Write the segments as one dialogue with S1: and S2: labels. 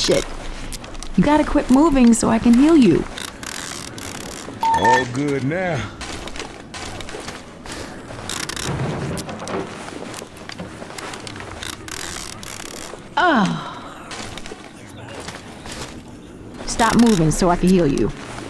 S1: bullshit. You gotta quit moving so I can heal you.
S2: All good now.
S1: Oh. Stop moving so I can heal you.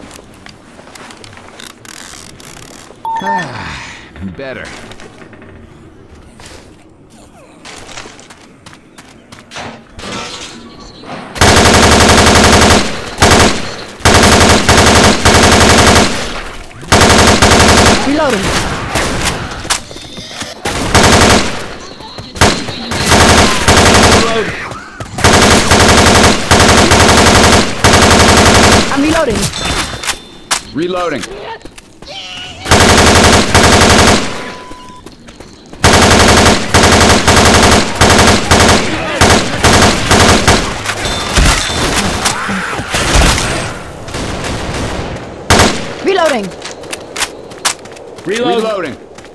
S3: Better.
S1: Reloading. I'm reloading.
S3: Reloading.
S1: Reloading.
S3: Reloading.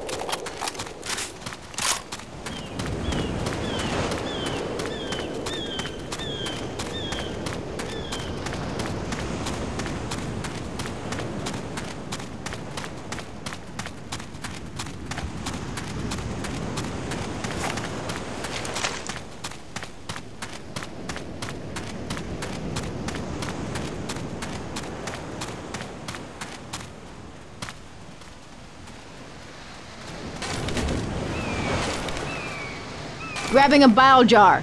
S1: Grabbing a bile jar.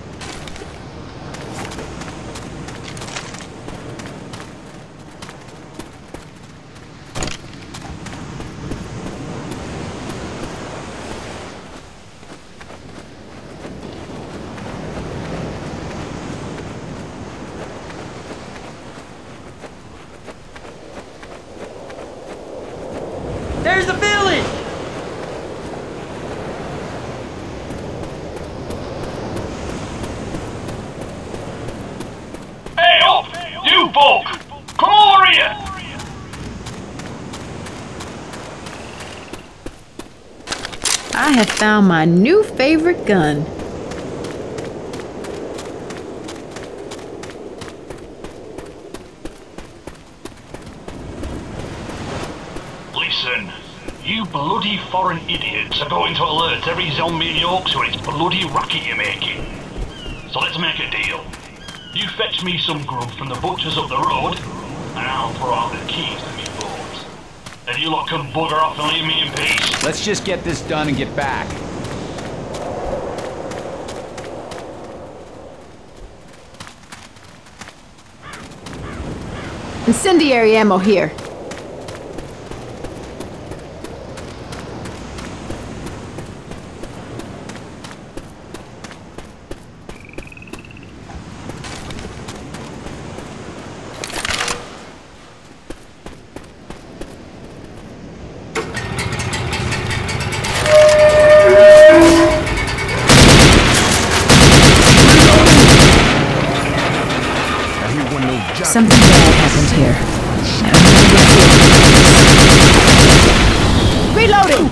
S4: There's the village!
S5: You folk! Come over here!
S1: I have found my new favorite gun.
S5: Listen, you bloody foreign idiots are going to alert every zombie in York to it's bloody racket you're making. So let's make a deal. You fetch me some grub from the butchers up the road, and I'll throw out the keys to me boat. And you lot can bugger off and leave me in peace.
S3: Let's just get this done and get back.
S1: Incendiary ammo here. Something bad happened here. Reloading!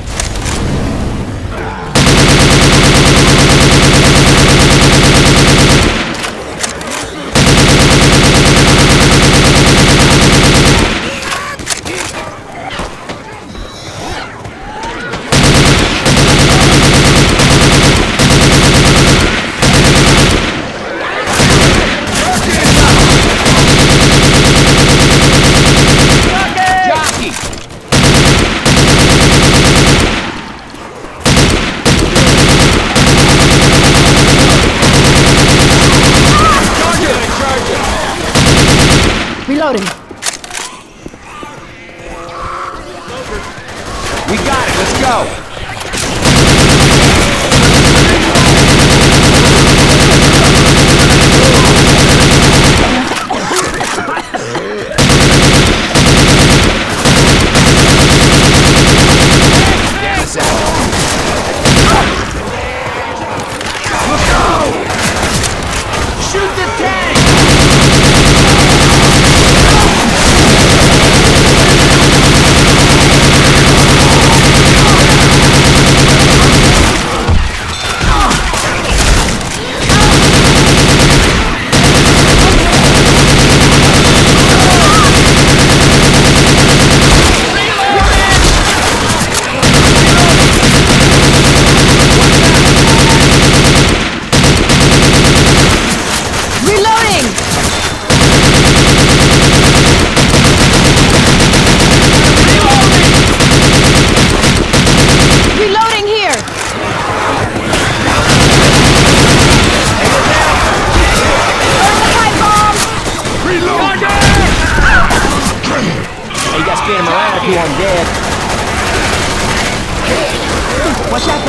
S1: Reloading.
S3: We got it, let's go!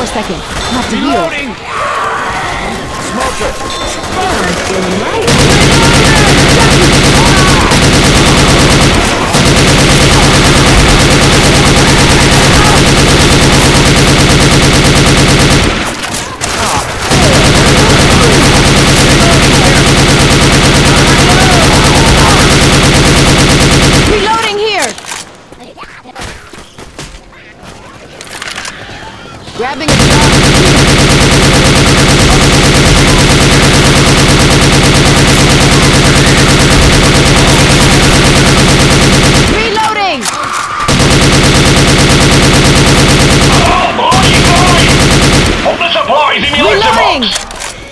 S1: for a second. I have to heal.
S3: Reloading! Smoker!
S1: I'm feeling right. Reloading here. Grabbing a Reloading!
S5: Oh, bloody boy! Put the supplies in your
S1: Reloading!
S5: letterbox!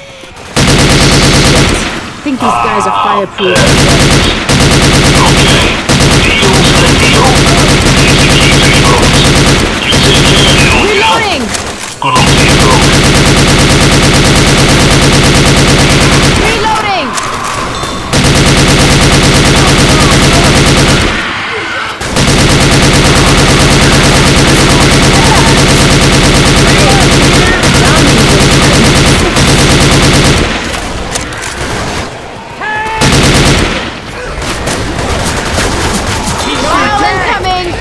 S1: I think these guys are fireproof.
S5: Okay, deal's the deal. Execute these folks. You take care, little girl.
S1: Reloading!
S5: Good luck to you, folks.
S1: Reloading! Mile incoming!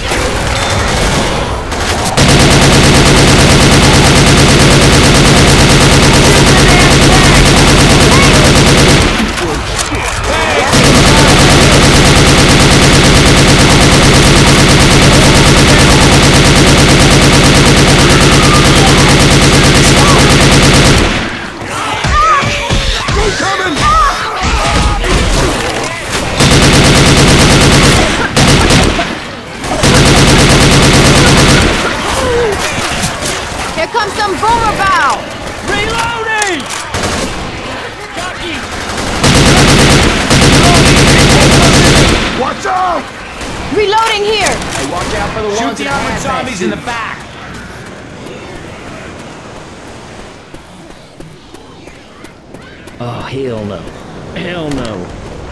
S1: Here comes some boomer bow!
S3: Reloading!
S2: Watch out!
S1: Reloading here!
S3: Hey, watch out for the ones the armored zombies in the back!
S4: Oh, hell no. Hell no.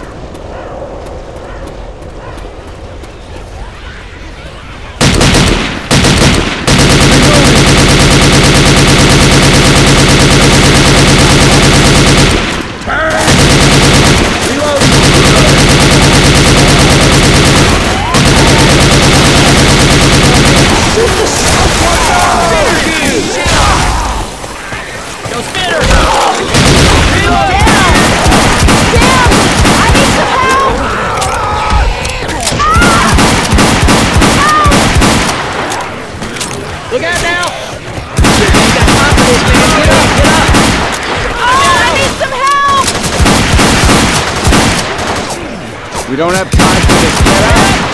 S4: Look out now! You ain't got time for this, man. Get up, get up!
S1: Oh, I need some help!
S3: We don't have time for this. Get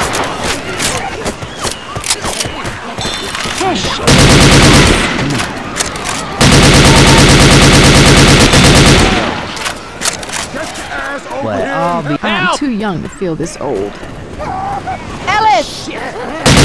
S3: up!
S4: Well, I'll be...
S1: I'm too young to feel this old. Ellis!